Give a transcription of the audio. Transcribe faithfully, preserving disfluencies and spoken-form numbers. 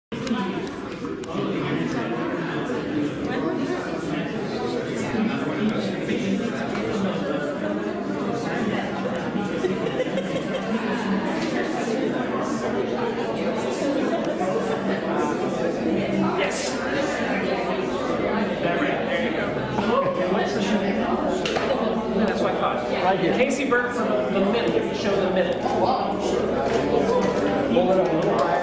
Yes. There, there you go. Okay, what's the show? No, that's what I thought. Right here. Casey Burke from the minute. Show the minute. Hold it up.